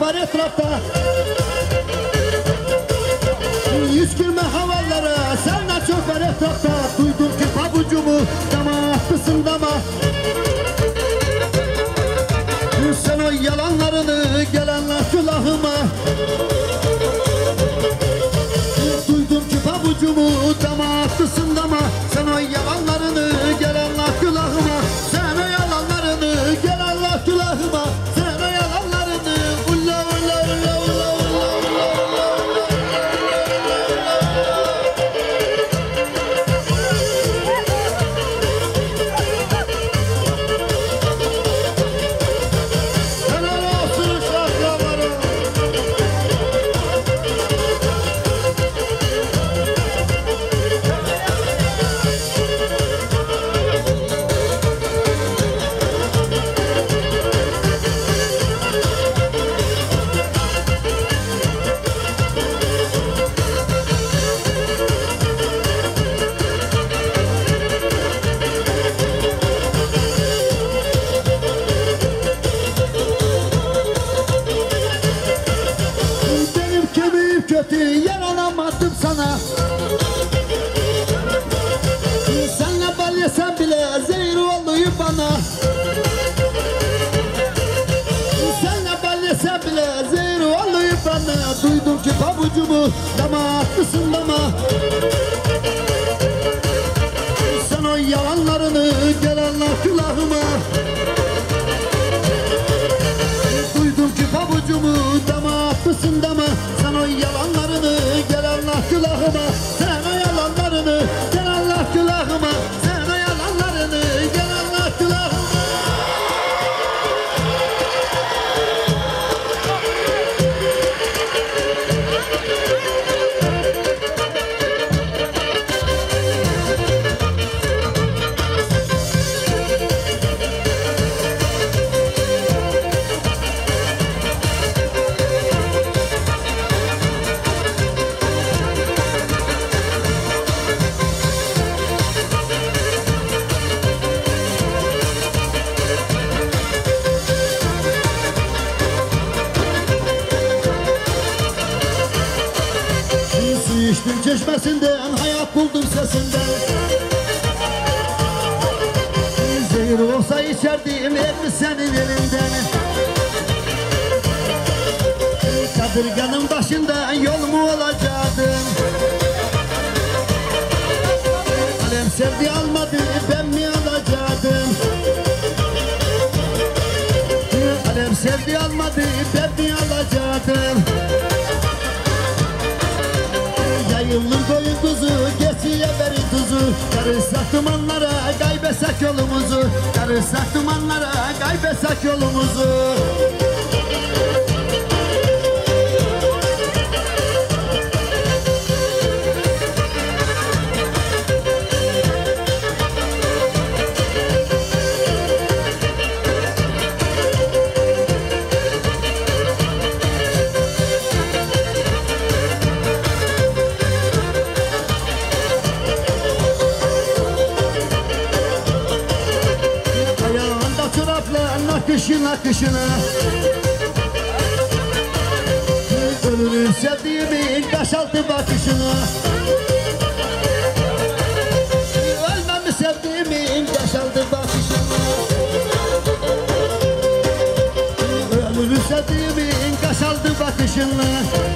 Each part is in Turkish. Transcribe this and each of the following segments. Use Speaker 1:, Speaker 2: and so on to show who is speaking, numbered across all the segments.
Speaker 1: var etrafta. Yüz gülme havalara, senden çok var etrafta. Duydum ki pabucumu dama attısın dama. Sen o yalanlarını gelenler külahıma. Duydum ki pabucumu dama attısın dama. Sen o yalanlarını gelenler külahıma. Sen o yalanlarını gelenler külahıma. Sen o yalanlarını ulla ulla ulla ulla ulla ulla. Kötü yaranamadım sana. Senle bal yesem bile zehir oluyor bana. Senle bal yesem bile zehir oluyor bana. Duydum ki pabucumu dama attısın dama. Sen o yalanlarını gelenler külahıma. Duydum ki pabucumu dama attısın dama. Sen o yalanlarını gelenler külahıma. Sen o yalanlarını gelenler külahıma. Sen o yalanlarını gelenler külahıma. İçtim çeşmesinden, hayat buldum sesinden. Zehir olsa içerdim hep senin elinden. Kadırganın başında yol mu olacaktın? Alem sevdi almadı, ben mi alacaktım? Alem sevdi almadı, ben mi alacaktım? Yayılır koyun kuzu, geçiye verin tuzu. Karışsak dumanlara, kaybetsek yolumuzu. Karışsak dumanlara, kaybetsek yolumuzu. Nakışın akışına ölürüm sevdiğimin taşaltı bakışına. Ölmem mi sevdiğimin taşaltı bakışına. Ölürüm sevdiğimin taşaltı bakışına.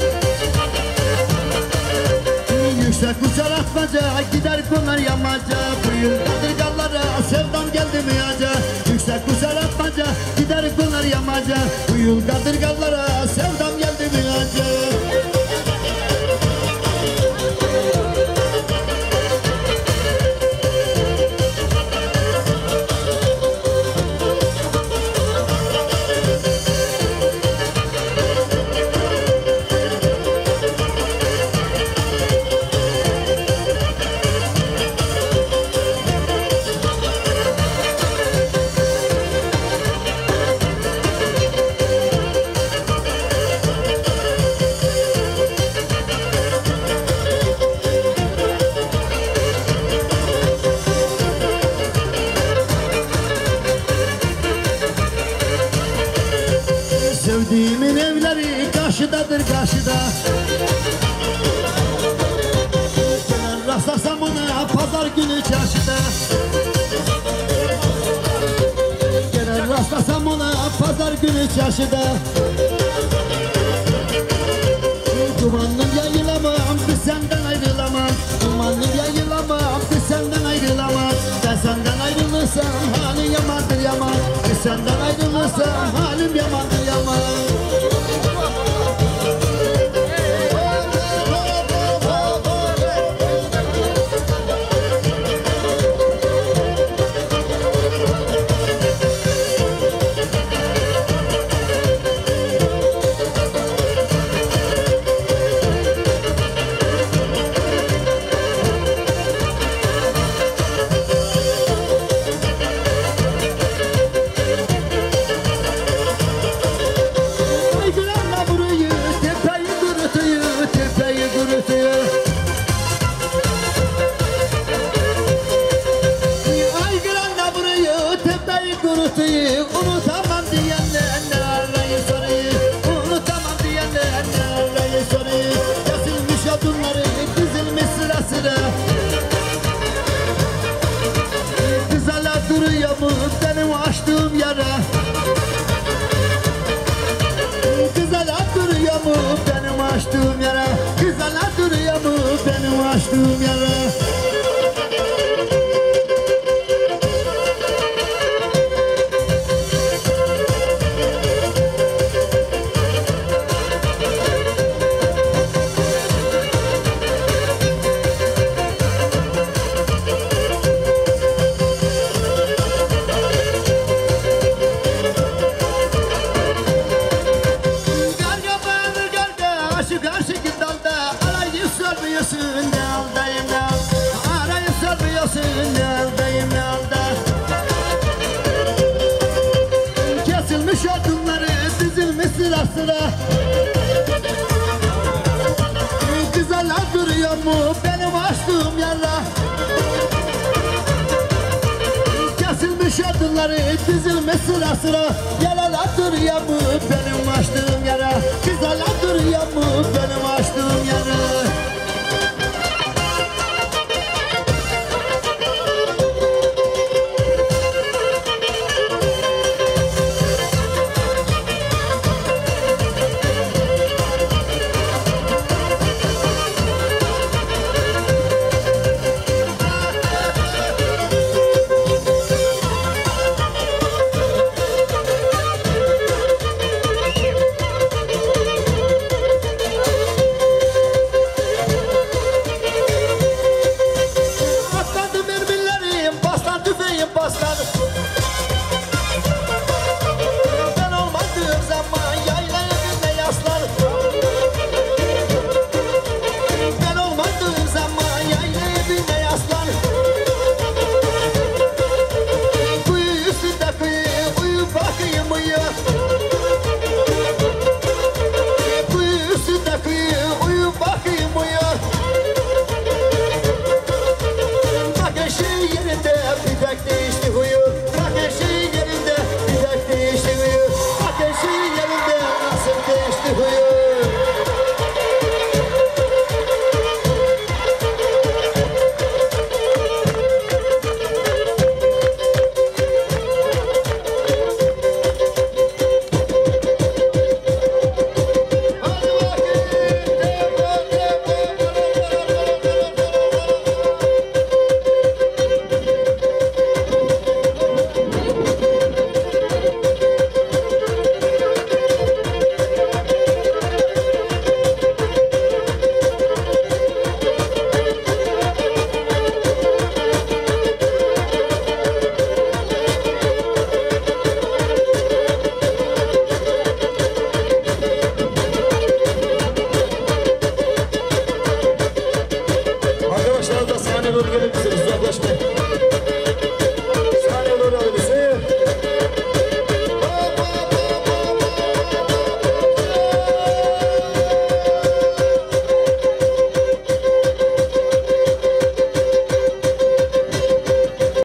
Speaker 1: Yüksek uçar atmaca, gider konar yamaca. Bu yıl kadırgalara sevdam geldi mi acaba? Yüksek uçar atmaca, gider konar yamaca. Bu yıl kadırgalara sevdam geldi mi acaba? Sevdiğimin evleri çarşıda. Dumanım yayılamam, kız senden ayrılamam. Dumanım yayılamam, kız senden ayrılamam. Ben senden ayrılırsam halim yamandır yaman. Kız senden ayrılırsam halim yamandır yaman. Unutamam diyenler ne arayı soruyu. Unutamam diyenler ne arayı soruyu. Kesilmiş odunları dizilmiş sıra sıra. Kız hala duruyor mu benim açtığım yara? Kız hala duruyor mu benim açtığım yara? Kız hala duruyor mu benim açtığım yara? Kesilmiş odunları dizilmiş sıra sıra. Kız hala duruyor mu benim açtığım yara? Kesilmiş odunları dizilmiş sıra sıra. Yer hala duruyor mu benim açtığım yara? Kız hala duruyor mu benim açtığım yara? Paslandı.